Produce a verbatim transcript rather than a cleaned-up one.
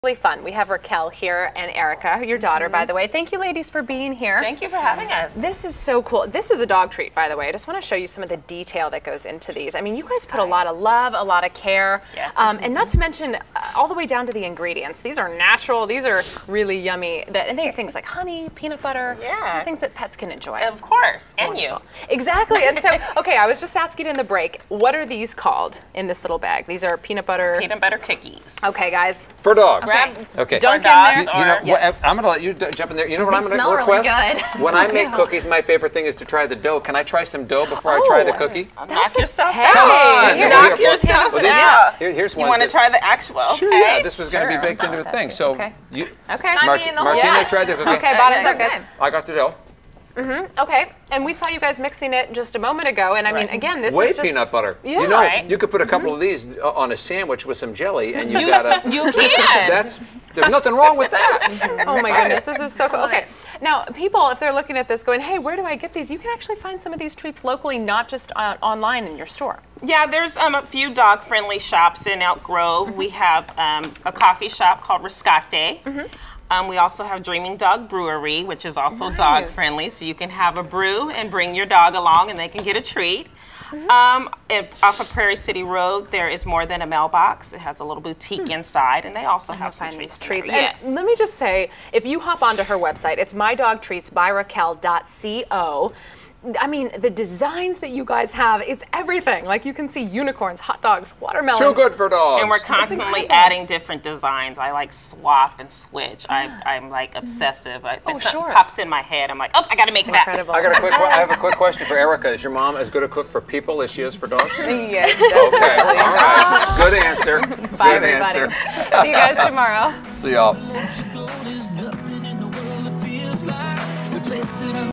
Really fun. We have Raquel here and Erica, your daughter, mm-hmm. by the way. Thank you, ladies, for being here. Thank you for having us. This is so cool. This is a dog treat, by the way. I just want to show you some of the detail that goes into these. I mean, you guys put a lot of love, a lot of care, yes. um, and not to mention uh, all the way down to the ingredients. These are natural. These are really yummy. That, and they have things like honey, peanut butter, yeah. things that pets can enjoy. Of course, and Wonderful. you. Exactly. And so, okay, I was just asking in the break, what are these called in this little bag? These are peanut butter. Peanut butter cookies. Okay, guys. For dogs. Okay. Okay. Dunk in dogs there. You, you know, Yes. what, I'm going to let you d jump in there. You know what They I'm going to smell request? really good. When I make cookies, my favorite thing is to try the dough. Can I try some dough before I try the cookie? Knock yourself hey. out. Come on. Here, Knock Here, yourself well, these- out. Here, here's You one. want to that- try the actual? Sure, okay. yeah. This was going to Sure, be baked I'll into a that thing. too. So, Okay. you, Okay. Mart mean, the whole- Martina yeah. tried the cookie. Okay, bottoms up, Okay. guys. I got the dough. Mm-hmm. Okay, and we saw you guys mixing it just a moment ago, and I mean, Right. again, this Way is just peanut butter. Yeah. You know, Right. you could put a couple of these uh, on a sandwich with some jelly, and you You, got a. you can. That's there's nothing wrong with that. Oh my goodness, this is so cool. Okay, now people, if they're looking at this going, hey, where do I get these? You can actually find some of these treats locally, not just uh, online in your store. Yeah, there's um, a few dog-friendly shops in Elk Grove. Mm-hmm. We have um, a coffee shop called Riscate. Mm-hmm. Um, we also have Dreaming Dog Brewery, which is also Nice. dog-friendly, so you can have a brew and bring your dog along and they can get a treat. Mm-hmm. um, if, off of Prairie City Road, there is More Than a Mailbox. It has a little boutique hmm. inside, and they also have some Find treats. these treats. there. And Yes. let me just say, if you hop onto her website, it's my dog treats by raquel dot co. I mean, the designs that you guys have, it's everything. Like you can see unicorns, hot dogs, watermelons. Too good for dogs. And we're constantly adding different designs. I like swap and switch. I, I'm like obsessive. I, Oh, if something sure. pops in my head, I'm like, oh, I got to make that. Incredible. I got a quick. I have a quick question for Erica. Is your mom as good a cook for people as she is for dogs? Yes, Okay. All right. Good answer. Bye, Good everybody. answer. See you guys tomorrow. See y'all.